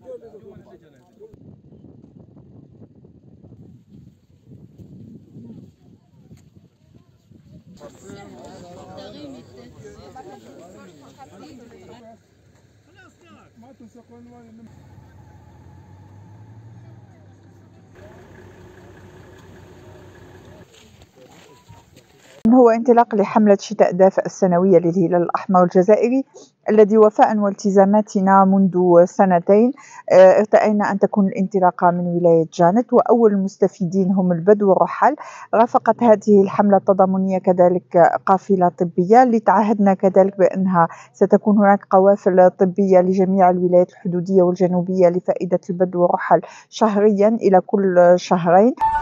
هو انطلاق لحملة شتاء دافئ السنوية للهلال الأحمر الجزائري الذي وفاء والتزاماتنا منذ سنتين ارتأينا أن تكون الانطلاقة من ولاية جانت، وأول المستفيدين هم البدو والرحل. رافقت هذه الحملة التضامنية كذلك قافلة طبية، لتعهدنا كذلك بأنها ستكون هناك قوافل طبية لجميع الولايات الحدودية والجنوبية لفائدة البدو والرحل شهريا إلى كل شهرين.